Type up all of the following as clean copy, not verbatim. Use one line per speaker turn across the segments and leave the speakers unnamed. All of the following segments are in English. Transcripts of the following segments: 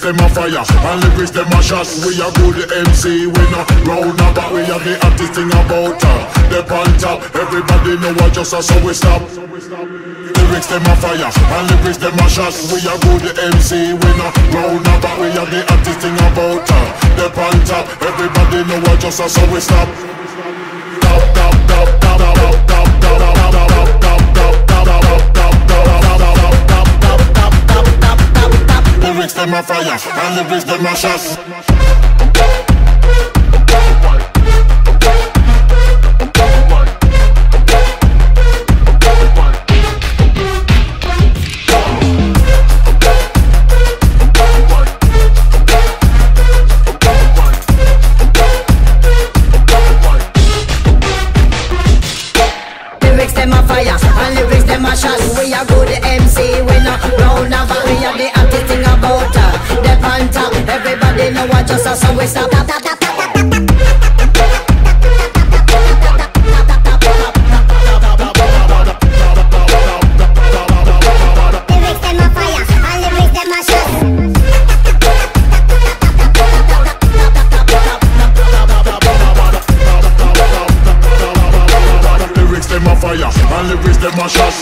them a fire, and lyrics them a shot. We a good MC, we no round about. We a the hottest thing about the on top. Everybody know what just so we stop. Lyrics them a fire, and lyrics them a shot. We a good MC, we no round about. We a the hottest thing about the on top. Everybody know what just so we stop. Lyrics them a fire, and lyrics them a shot.
Lyrics them a fire, and lyrics them a shot. We a good MC, we no round about. We a the hottest thing about the on top. Everybody know what just so we stop. Lyrics them a fire, and lyrics them a shot.
Lyrics them a fire, and lyrics them a shot.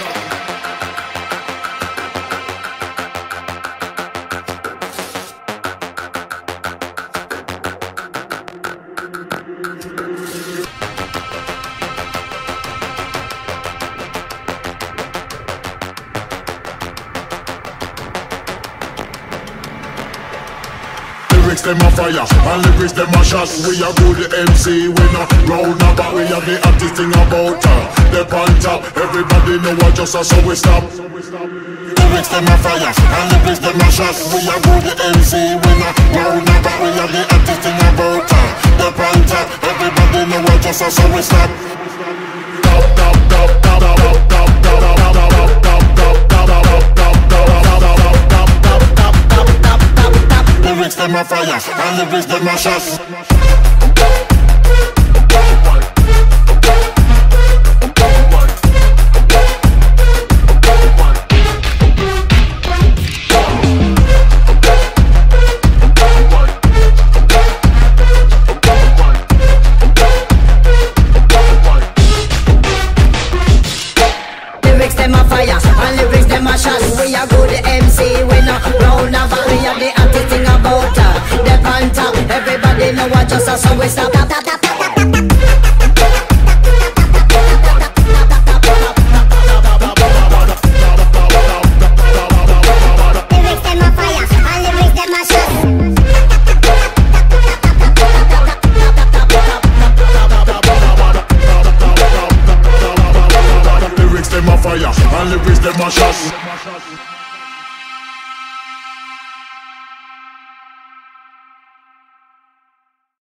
Lyrics them a fire, and lyrics them a shot. We a good MC, we no round about. We a the hottest thing about the on top. Everybody know what just so we stop. Lyrics them a fire, and lyrics them a shot. We a good MC, we no round about. We a the hottest thing about the on top. Everybody know what just so we stop. Lyrics them a fire, and lyrics them a shot.
Lyrics them a fire, and lyrics them a shot. We a good MC, we no round about. We a the hottest thing about the on top. Everybody know what just so we stop. Lyrics them a fire, and lyrics them a shot.
Lyrics them a fire, and lyrics them a shot.